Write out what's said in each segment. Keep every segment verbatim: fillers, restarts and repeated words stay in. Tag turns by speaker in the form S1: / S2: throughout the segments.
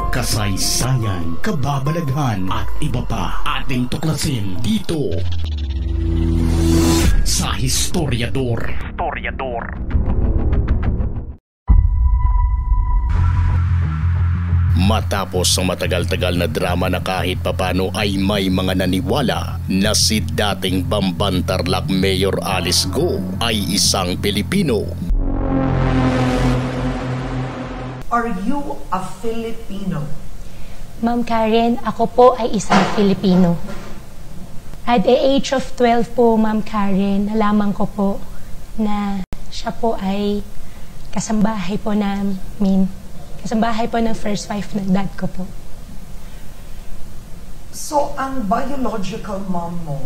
S1: kasaysayan, kababalaghan at iba pa ating tuklasin dito sa Historiador. Historiador. Matapos ang matagal-tagal na drama na kahit papano ay may mga naniwala na si dating Bamban Tarlac Mayor Alice Go ay isang Pilipino.
S2: Are you a Filipino?
S3: Ma'am Karen, ako po ay isang Filipino. At the age of twelve po, Ma'am Karen, nalaman ko po na siya po ay kasambahay po namin. Kasambahay po ng first wife ng dad ko po.
S2: So, ang biological mom mo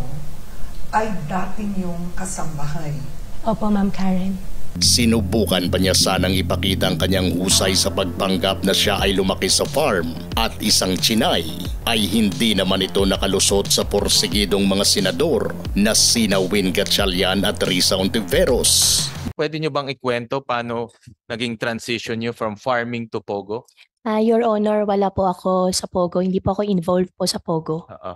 S2: ay dating yung kasambahay?
S3: Opo, Ma'am Karen.
S1: Sinubukan pa niya sanang ipakita ang kanyang husay sa pagpanggap na siya ay lumaki sa farm at isang Chinay, ay hindi naman ito nakalusot sa porsigidong mga senador na sina Win Gatchalian at Risa Ontiveros.
S4: Pwede nyo bang ikwento paano naging transition nyo from farming to Pogo?
S3: Uh, Your Honor, wala po ako sa Pogo. Hindi po ako involved po sa Pogo.
S4: Uh-uh.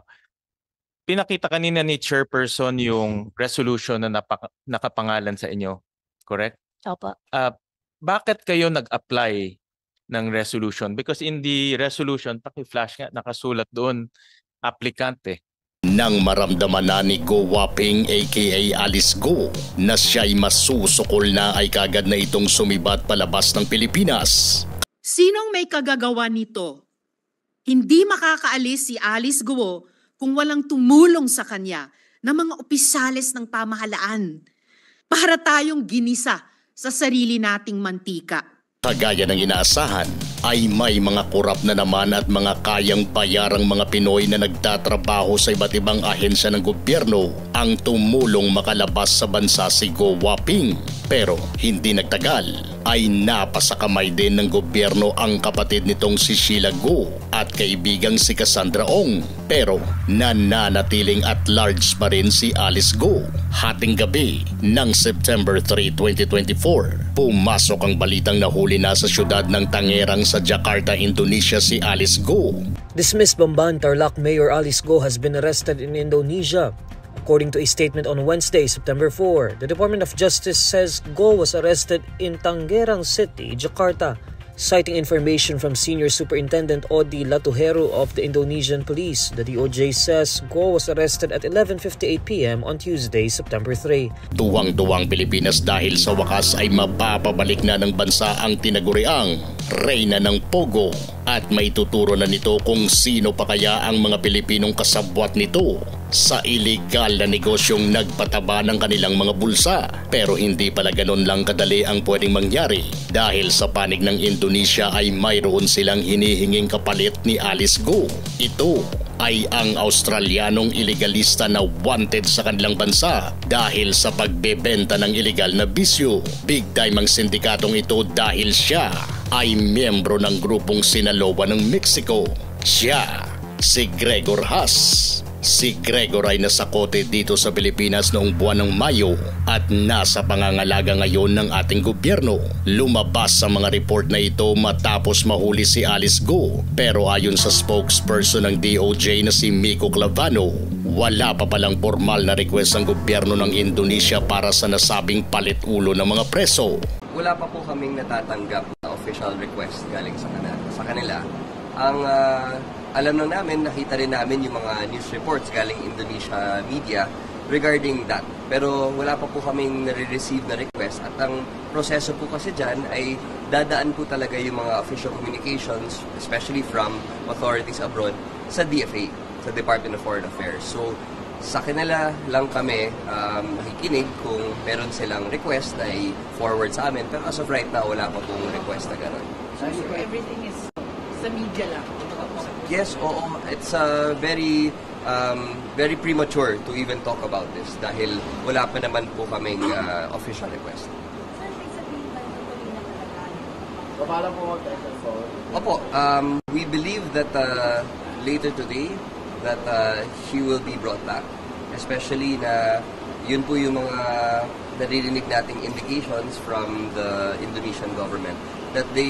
S4: Pinakita kanina ni Chairperson yung resolution na napaka- nakapangalan sa inyo. Correct?
S3: Opo.
S4: Uh, bakit kayo nag-apply ng resolution? Because in the resolution, paki-flash nga, nakasulat doon, applicant eh.
S1: Nang maramdaman na ni Go Waping aka Alice Go na siya'y masusukol na ay kagad na itong sumibat palabas ng Pilipinas.
S5: Sinong may kagagawa nito? Hindi makakaalis si Alice Go kung walang tumulong sa kanya ng mga opisyales ng pamahalaan. Para tayong ginisa sa sarili nating mantika.
S1: Kagaya ng inaasahan, ay may mga kurap na naman at mga kayang bayarang mga Pinoy na nagtatrabaho sa iba't ibang ahensya ng gobyerno ang tumulong makalabas sa bansa si Go Waping. Pero hindi nagtagal, ay napasakamay din ng gobyerno ang kapatid nitong si Sheila Go at kaibigang si Cassandra Ong. Pero nananatiling at large pa rin si Alice Go. Hating gabi ng September third, twenty twenty-four, pumasok ang balitang nahuli na sa syudad ng Tangerang sa Jakarta, Indonesia si Alice Go.
S6: Dismissed Bamban Tarlac Mayor Alice Go has been arrested in Indonesia. According to a statement on Wednesday, September fourth, the Department of Justice says Go was arrested in Tangerang City, Jakarta, citing information from Senior Superintendent Odi Latuhero of the Indonesian Police. The D O J says Go was arrested at eleven fifty-eight p m on Tuesday, September third.
S1: Tuwang-tuwang Pilipinas dahil sa wakas ay mapapabalik na ng bansa ang tinaguriang Reyna ng Pogo at may tuturo na nito kung sino pa kaya ang mga Pilipinong kasabwat nito sa iligal na negosyong nagpataba ng kanilang mga bulsa. Pero hindi pala ganun lang kadali ang pwedeng mangyari dahil sa panig ng Indonesia ay mayroon silang hinihinging kapalit ni Alice Go. Ito ay ang Australianong ilegalista na wanted sa kanilang bansa dahil sa pagbebenta ng ilegal na bisyo. Big time ang sindikatong ito dahil siya ay miyembro ng grupong Sinaloa ng Mexico. Siya, si Gregor Haas. Si Gregor ay nasakote dito sa Pilipinas noong buwan ng Mayo at nasa pangangalaga ngayon ng ating gobyerno. Lumabas sa mga report na ito matapos mahuli si Alice Go. Pero ayon sa spokesperson ng D O J na si Miko Clavano, wala pa palang formal na request ng gobyerno ng Indonesia para sa nasabing palit ulo ng mga preso.
S7: Wala pa po kaming natatanggap na official request galing sa kanila. Sa kanila. Ang uh, alam lang namin, nakita rin namin yung mga news reports galing Indonesia media regarding that. Pero wala pa po kaming nare-receive na request at ang proseso po kasi dyan ay dadaan po talaga yung mga official communications, especially from authorities abroad, sa D F A, sa Department of Foreign Affairs. So, sa kanila lang kami um, nakikinig kung meron silang request ay forward sa amin. Pero as of right now, wala pa pong request na gano'n.
S5: So, everything is sa media lang?
S7: Yes, oo. It's uh, very um, very premature to even talk about this dahil wala pa naman po kaming uh, official request.
S8: Sir, may sabihin ba ito tuloy na talaga?
S7: Paano po mag-phone? Opo, um, we believe that uh, later today that uh, he will be brought back. Especially na yun po yung mga naririnig nating indications from the Indonesian government that they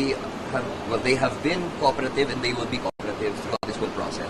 S7: have, well, they have been cooperative and they will be cooperative throughout this whole process.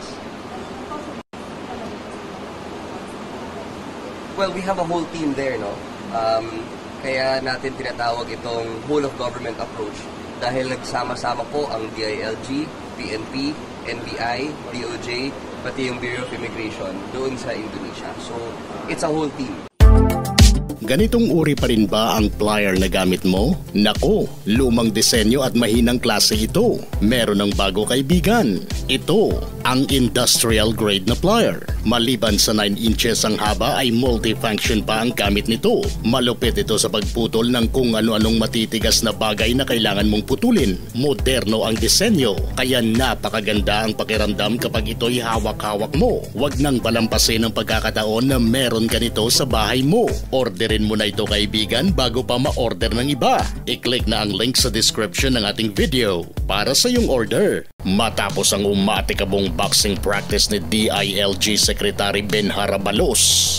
S7: Well, we have a whole team there, no? Um, kaya natin tinatawag itong whole of government approach dahil nagsama-sama po ang D I L G, P N P, N B I, D O J, pati yung Bureau of Immigration doon sa Indonesia. So, it's a whole team.
S1: Ganitong uri pa rin ba ang plier na gamit mo? Nako, lumang disenyo at mahinang klase ito. Meron ng bago kaibigan. Ito, ang industrial grade na plier. Maliban sa nine inches ang haba ay multifunction pa ang gamit nito. Malupit ito sa pagputol ng kung ano-anong matitigas na bagay na kailangan mong putulin. Moderno ang disenyo, kaya napakaganda ang pakiramdam kapag ito'y hawak-hawak mo. Huwag nang palampasin ang pagkakataon na meron ka nito sa bahay mo. Orderin mo na ito kaibigan bago pa ma-order ng iba. I-click na ang link sa description ng ating video para sa iyong order. Matapos ang umatikabong boxing practice ni D I L G Secretary Benhar Abalos,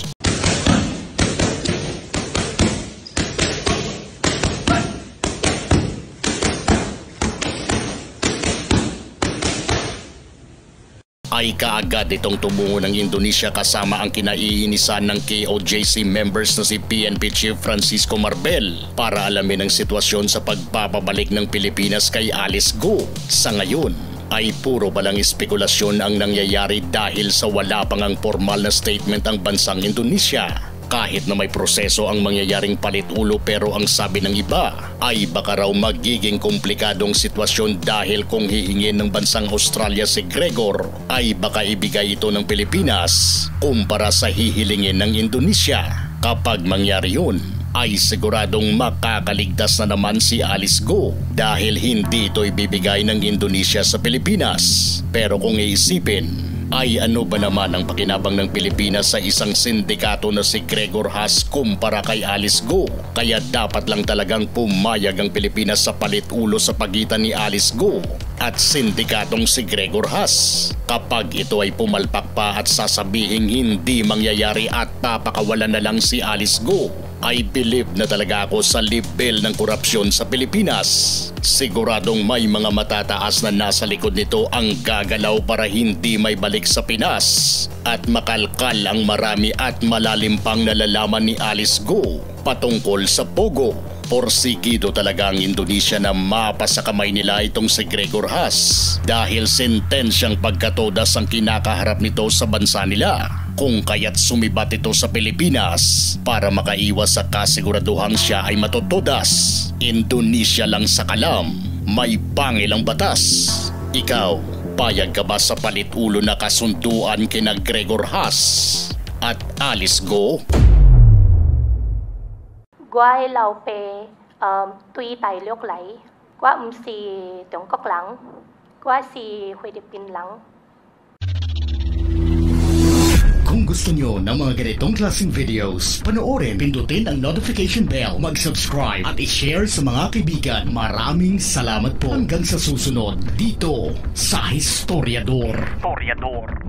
S1: ay kaagad itong tumungo ng Indonesia kasama ang kinaiinisan ng K O J C members na si P N P Chief Francisco Marbel para alamin ang sitwasyon sa pagpapabalik ng Pilipinas kay Alice Go. Sa ngayon ay puro balang espekulasyon ang nangyayari dahil sa wala pang ang formal na statement ang bansang Indonesia. Kahit na may proseso ang mangyayaring palit-ulo pero ang sabi ng iba ay baka raw magiging komplikadong sitwasyon dahil kung hihingin ng bansang Australia si Gregor ay baka ibigay ito ng Pilipinas kumpara sa hihilingin ng Indonesia. Kapag mangyari yun, ay siguradong makakaligtas na naman si Alice Go dahil hindi ito ibibigay ng Indonesia sa Pilipinas. Pero kung iisipin, ay ano ba naman ang pakinabang ng Pilipinas sa isang sindikato na si Gregor Haas kumpara kay Alice Go? Kaya dapat lang talagang pumayag ang Pilipinas sa palit-ulo sa pagitan ni Alice Go at sindikatong si Gregor Haas. Kapag ito ay pumalpak pa at sasabihing hindi mangyayari at papakawalan na lang si Alice Go, I believe na talaga ako sa level ng korupsyon sa Pilipinas. Siguradong may mga matataas na nasa likod nito ang gagalaw para hindi may balik sa Pinas at makalkal ang marami at malalim pang nalalaman ni Alice Go patungkol sa Pogo. Porsigido talaga ang Indonesia na mapa sa kamay nila itong si Gregor Haas dahil sentensyang pagkatodas ang kinakaharap nito sa bansa nila. Kung kaya't sumibat ito sa Pilipinas para makaiwas sa kasiguraduhang siya ay matutodas. Indonesia lang sa kalam, may pangilang batas. Ikaw, payag ka ba sa palit-ulo na kasunduan kina Gregor Haas at Alice Go?
S3: Guai lao pe um, tuy tài liok lai, qua um si Tiongkok lang, qua si Philippines lang.
S1: Kung gusto nyo ng mga ganitong klaseng videos, panoorin, pindutin ang notification bell, mag-subscribe at i-share sa mga kaibigan. Maraming salamat po hanggang sa susunod dito sa Historiador. Historiador.